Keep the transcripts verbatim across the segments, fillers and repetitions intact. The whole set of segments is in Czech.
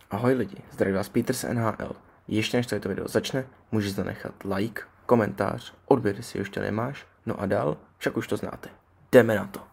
Ahoj lidi, zdraví vás Petr z N H L. Ještě než to video začne, můžeš zanechat like, komentář, odběr, jestli ho ještě nemáš, no a dál, však už to znáte. Jdeme na to.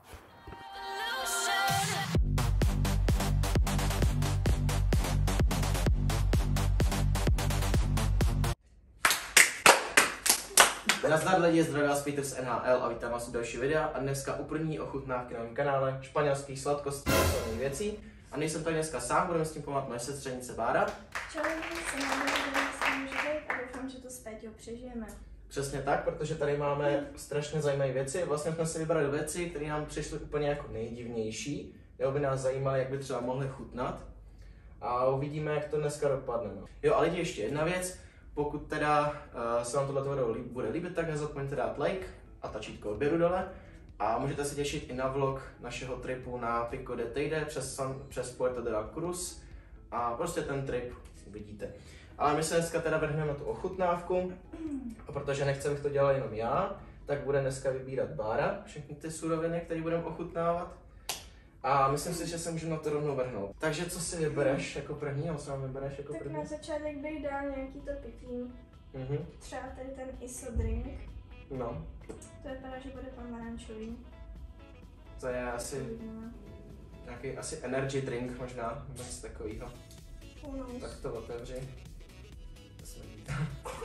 Nazdar lidi, zdraví vás Petr z N H L a vítám vás u další videa a dneska u první ochutnávky na mém kanále španělských sladkostí a sladkých věcí. A nejsem tady dneska sám, budeme s tím pomáhat moje sestřenice Bára. Čau, jsem ráda, že může být a doufám, že to s Péťou přežijeme. Přesně tak, protože tady máme strašně zajímavé věci. Vlastně jsme si vybrali věci, které nám přišly úplně jako nejdivnější, nebo by nás zajímaly, jak by třeba mohly chutnat. A uvidíme, jak to dneska dopadne. No. Jo, a lidi, ještě jedna věc. Pokud teda uh, se vám tohle video líb, bude líbit, tak nezapomeňte dát like a tlačítko odběru dole. A můžete se těšit i na vlog našeho tripu na Pico de Teide přes, San, přes Puerto de la Cruz. A prostě ten trip uvidíte. Ale my se dneska teda vrhneme na tu ochutnávku. A protože nechci, abych to dělal jenom já, tak bude dneska vybírat Bára všechny ty suroviny, které budeme ochutnávat. A myslím si, že se můžeme na to rovnou vrhnout. Takže co si vybereš jako první, nebo co nám vybereš jako tak první? Tak na začátek bych dal nějaký to pití. Mhm. Třeba tady ten iso drink. No. To vypadá, že bude pomerančový. To je asi Uvidíme. nějaký asi energy drink možná, nebo něco takového. Unos. Tak to otevři. To se mi líbí.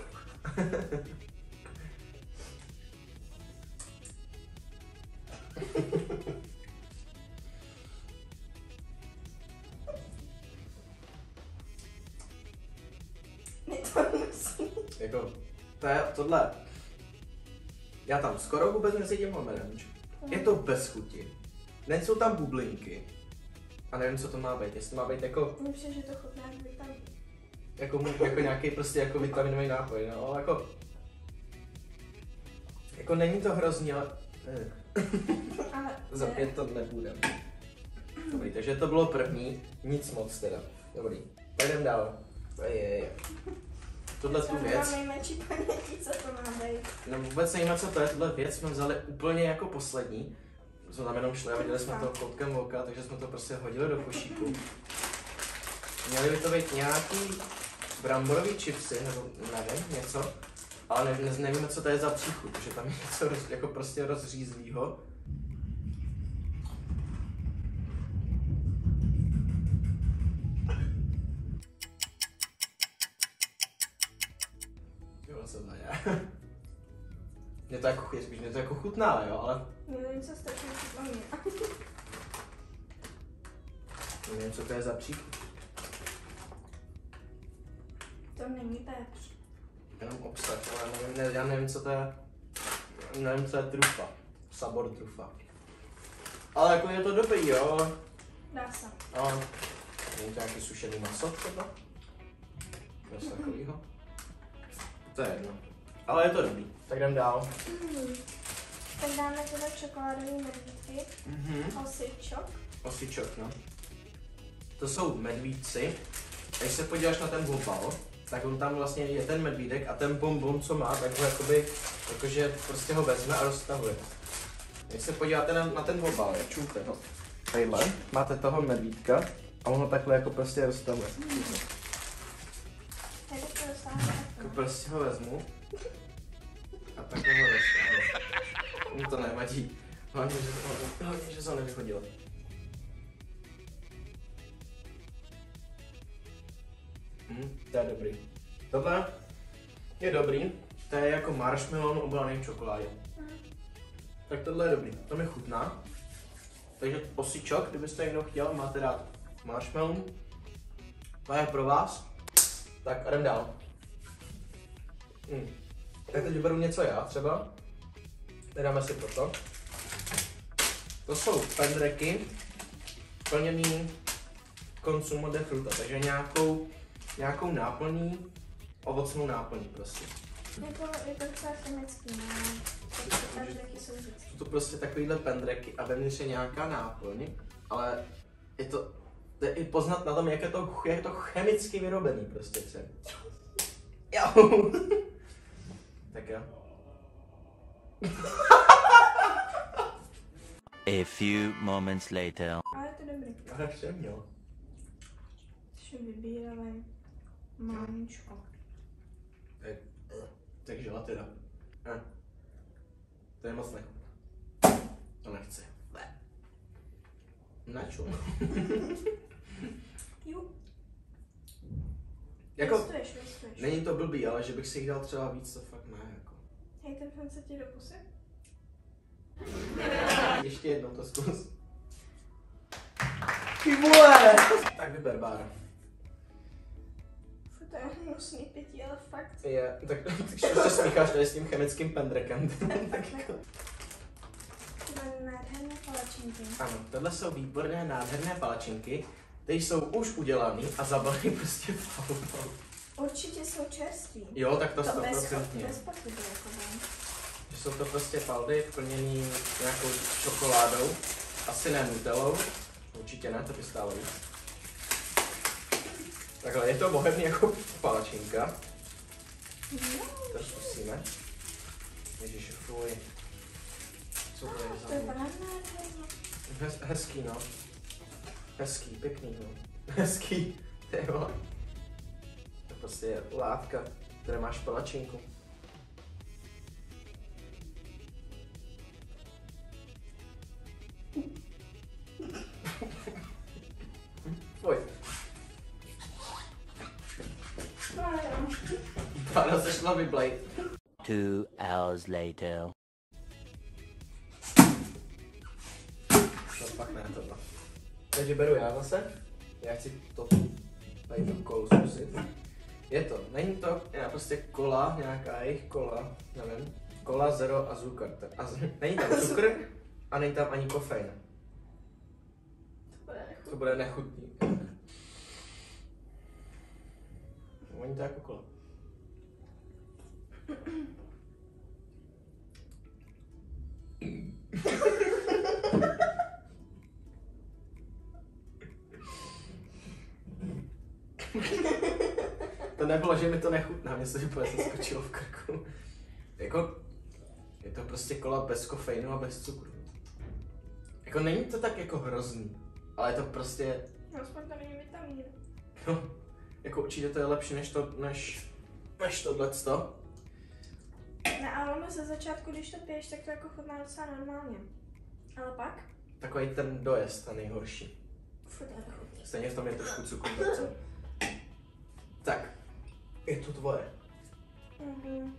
My to musí. Jako, to je tohle. Já tam skoro vůbec necítím pomeranč. Je to bez chuti. Nejsou tam bublinky. A nevím, co to má být. Jestli má být jako, Mně přijde, že to chutná jak vitamin. jako, mu- jako nějaký prostě jako vitaminový nápoj, no, ale jako, jako není to hrozně, ale eh, Ale za pět to nebudem. Dobrý, takže to bylo první, nic moc teda. Dobrý, tak jdem dál. Je, je, je. Tohle tu věc. Mám nejmenší paměti, co to má být. No vůbec nevíme, co to je, tuhle věc jsme vzali úplně jako poslední. Jsme tam jenom šli a viděli jsme to koutkem oka, takže jsme to prostě hodili do košíku. Měly by to být nějaký bramborový chipsy, nebo nevím, něco. Ale ne, ne, nevíme, co to je za příchuť, protože tam je něco roz, jako prostě rozřízlýho. Jo, co to je? Mě to jako, spíš mě to jako chutná, jo, ale Nevím, co stačí chutná mě. nevím, co to je za příchuť. To není pepř. Jenom obsah, ale nevím, ne, já nevím, co to je, nevím, co je trufa, sabor trufa. Ale jako je to dobrý, jo, Dá se. ale není to nějaký sušený maso třeba? Něco takovýho? To je jedno, ale je to dobrý, tak jdem dál. Mm. Tak dáme teda čokoládové medvídky. Mhm. Osičok. Osičok, no. To jsou medvídci, když se podíváš na ten obal, tak on tam vlastně je ten medvídek a ten bonbon, co má, tak ho jakoby, jakože prostě ho vezme a roztahuje. Když se podíváte na, na ten obal, jak čůte ho. Tadyhle máte toho medvídka a on ho takhle jako prostě roztahuje. Tady to dosáhne. Jako prostě ho vezmu a takhle ho roztahnu. Mně to nevadí. Hlavně, že, hlavně, že se ho nevychodilo. Hm, to je dobrý. Tohle je dobrý, to je jako marshmallow obalený v čokoládě. Mm. Tak tohle je dobrý, to mi chutná. Takže osičok, kdybyste někdo chtěl, máte dát marshmallow. To je pro vás. Tak a jdem dál. Hm. Tak teď beru něco já třeba. Dáme si toto. To jsou pendreky plněný consumo de fruta, takže nějakou nějakou náplní, ovocnou náplní prostě. Je to, je to docela chemický, no. Takže taky jsou vždycky. Jsou to prostě takovýhle pendreky a vevnitř je nějaká náplň, ale je to, to je i poznat na tom, jak je to, jak je to chemicky vyrobený prostě celý. Jo. Tak jo. A few moments later. Ale je to dobrý. Ale všem jo. Ještě vybírali máničko. Tak, tak želatina. Eh. To je moc nechutné. To nechci. Naču. Jo. Jako, Listuješ, listuješ. není to blbý, ale že bych si jich dal třeba víc, to fakt ne, jako. Hej, ten film se ti do pusy? Ještě jednou to zkus. Ty vole! Tak vyber, Bára. Furt to je hnusný pití, ale fakt. Je, tak když se smícháš tady s tím chemickým pendrekem. Tak jako. Tyhle nádherné palačinky. Ano, tohle jsou výborné, nádherné palačinky. Ty jsou už udělaný a zabaleny prostě farbou. Určitě jsou čerství. Jo, tak to To sto bez, procent. bez pochyby, jako vím. Že jsou to prostě faldy plněný nějakou čokoládou, asi ne nutelou, určitě ne, to by stálo víc. Takhle, je to bohemný jako palačinka. No, To zkusíme. Ježiši, fuj. Co to je to za vypadá nádherně. Hez, hezký, no. Hezký, pěkný, no. Hezký, ty vole. To prostě je látka, které máš palačinku. Fuj. Pána se šla vyblejt. Two hours later. To fakt ne, tohle. Takže beru já zase. Já chci to tady tu kolu zkusit. Je to, není to já prostě kola, nějaká jejich kola, nevím. Kola, zero a cukr. A z, není tam cukr a není tam ani kofein. To bude nechutné. To bude nechutný. Oni to jako kola. To nebylo, že mi to nechutná, mě se úplně zaskočilo v krku. Jako, je to prostě kola bez kofeinu a bez cukru. Jako není to tak jako hrozný, ale je to prostě, No, aspoň tam není vitamín. no, jako určitě to je lepší než to, než, než tohleto. Ne, ale ono ze začátku, když to piješ, tak to jako chutná docela normálně. Ale pak? Takový ten dojezd, ten nejhorší. Furt je nechutný. Stejně v tom je trošku cukru. Tak, je to tvoje. Mhm.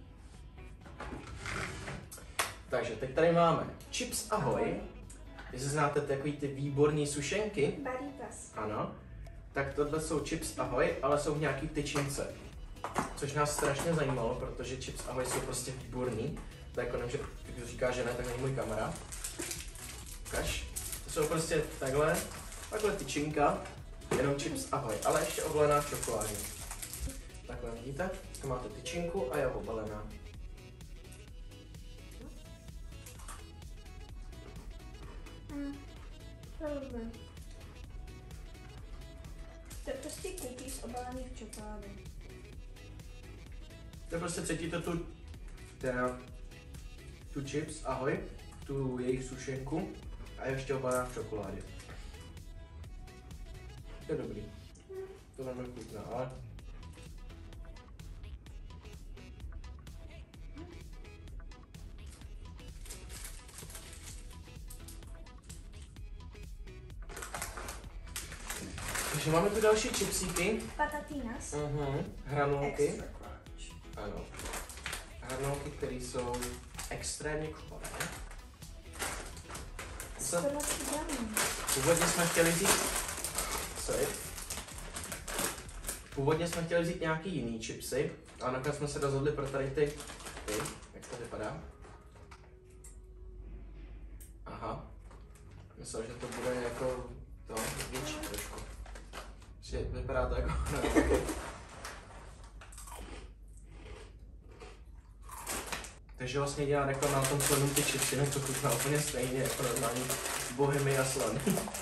Takže teď tady máme Chips Ahoy. Jestli znáte takový ty výborný sušenky, Baritas. ano, tak tohle jsou Chips Ahoy, ale jsou v nějaký tyčince. Což nás strašně zajímalo, protože Chips Ahoy jsou prostě výborný. To jako nevím, že když říká, že ne, tak není můj kamarád. Ukaž. To jsou prostě takhle, takhle tyčinka, jenom Chips Ahoy, ale ještě obalená v čokoládě. Takhle vidíte, to máte tyčinku a je obalená. Hm. To je dobré. To je prostě cookies obalený v čokoládě. To prostě cítíte tu, teda, tu Chips Ahoy, tu jejich sušenku a ještě obalená v čokoládě. To je dobrý. To velmi chutná, ale... Takže máme tu další chipsíky. Patatinas. Uh-huh. Hranolky. Extra crunch. Ano. Hranolky, které jsou extrémně choré. Co? sto dvacet gramů. Původně jsme chtěli vzít... Sorry. Původně jsme chtěli vzít nějaký jiný chipsy, ale nakonec jsme se rozhodli pro tady ty, ty. Jak to vypadá? Aha. Myslel, že to bude jako to větší trošku. Že vypadá to jako Takže vlastně dělá reklama na tom slanou ty chipsy, jenom to chutná úplně stejně jako normální bohemy a slaný.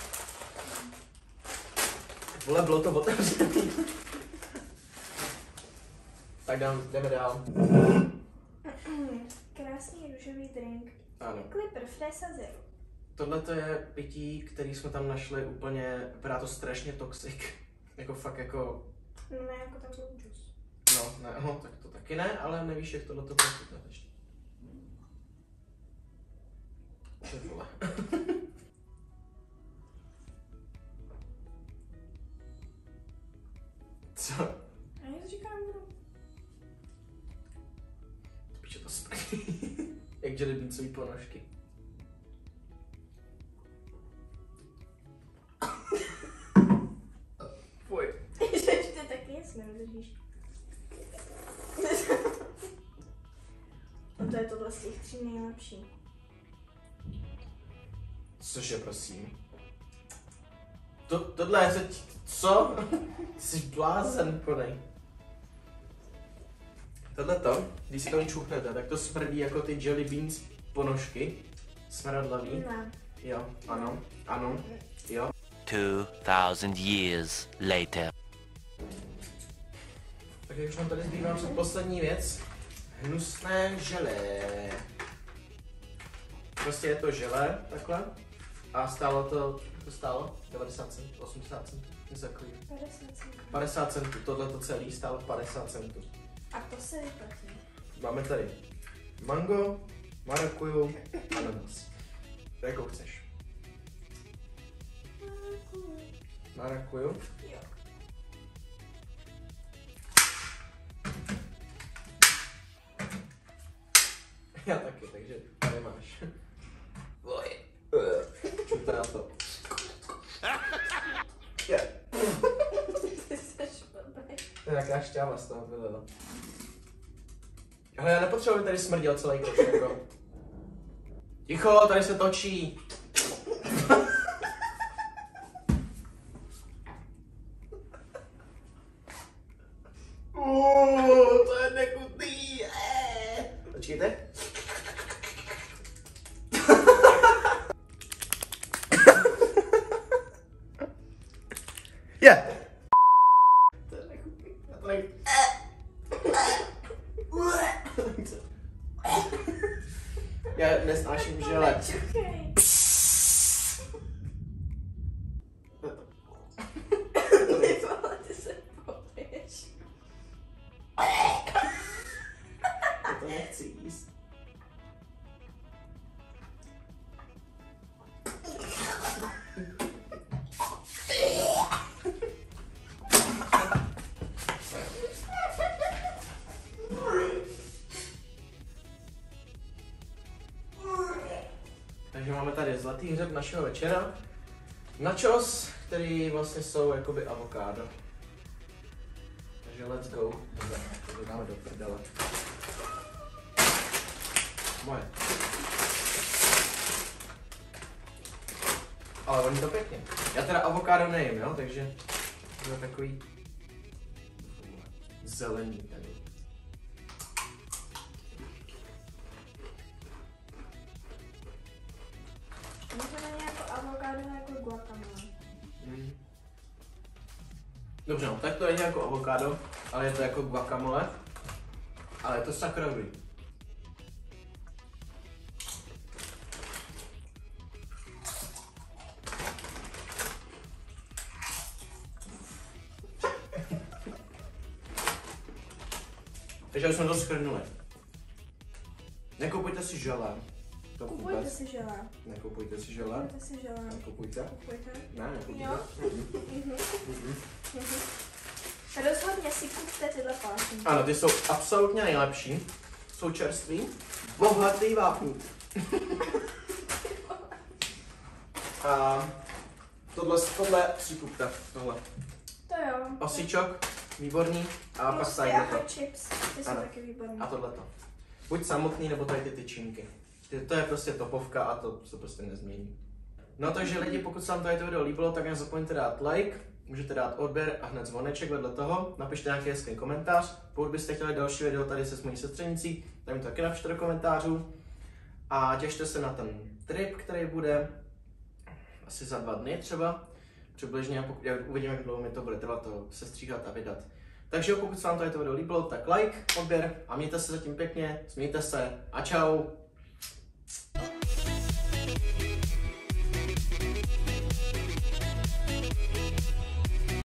Vole, bylo to otevřený. Tak dám, jdeme dál. Krásný růžový drink. Ano. Clipper Fresa Zero. Tohle to je pití, který jsme tam našli úplně, vypadá to strašně toxic. Jako fakt jako... No ne, jako takový džus. No, ne, no, tak to taky ne, ale nevíš, jak tohle to bude chutnat ještě. Ty vole. Co? Já nic říkat nebudu. Píče to smrdí. Jak jelly beansový ponožky. Fuj. Že ještě taky nic nevydržíš. No to je tohle z těch tří nejlepší. Cože, prosím? To, tohle je teď... Co? Ty jsi blázen, konej. Tohle to, když si to čuchnete, tak to smrdí jako ty jelly beans ponožky. Smradlavý. Ne. Jo, ano, ano, jo. Two thousand years later. Tak už nám tady zbývá před poslední věc. Hnusné želé. Prostě je to želé, takhle. A stálo to, to stálo devadesát centů, osmdesát centů, něco takový. padesát centů. padesát centů, tohle to celé stálo padesát centů. A to se vyplatí. Máme tady mango, marakuju, ananas. Jakou chceš? Marakuju. Jo. Já taky, takže tady máš. Čujte na to. Je. Ty jsi blbej. To je nějaká šťáva z toho vylila. Ale já nepotřebuji, aby tady smrděl celý koš, jako. Ticho, tady se točí. Uuuu, to je nechutný. Počkejte. Je. To je nechutný. Já to nech... Já nesnáším žele. Čekej. Ty vole, ty se pobiješ. Já to nechci jíst. Takže máme tady zlatý hřeb našeho večera. Nachos, který vlastně jsou jakoby avokádo. Takže let's go. Dobře, to dáme do prdele. Moje. Ale oni to pěkně. Já teda avokádo nejím, jo, takže to je takový zelený tady. Možná není jako avokádo, jako guacamole. Mm. Dobře, no, tak to není jako avokádo, ale je to jako guacamole. Ale je to sakra dobrý. Takže už jsme to shrnuli. Nekupujte si želé. To Kupujte vůbec. si želé. Nekupujte si želé. Kupujte si želé. Nekupujte. Kupujte. Ne, nekupujte. Jo. Mhm. Mhm. Rozhodně si kupte tyhle palačinky. Ano, ty jsou absolutně nejlepší. Jsou čerství. Bohatý vápník. A tohle, tohle si kupte. Tohle. To jo. Osičok, výborný. A pak Plus tady ty jako to. chips. Ty jsou Ano. taky výborný. A tohleto. Buď samotný, nebo tady ty tyčinky. Ty- To je prostě topovka a to se prostě nezmění. No takže lidi, pokud se vám tady to video líbilo, tak nezapomeňte dát like, můžete dát odběr a hned zvoneček vedle toho, napište nějaký hezký komentář. Pokud byste chtěli další video tady se s mojí sestřenicí, tak mi to taky napište do komentářů. A těšte se na ten trip, který bude asi za dva dny třeba. Přibližně, a pokud, já uvidím, jak dlouho mi to bude trvat to sestříhat a vydat. Takže pokud se vám tady to video líbilo, tak like, odběr a mějte se zatím pěkně, smějte se a čau.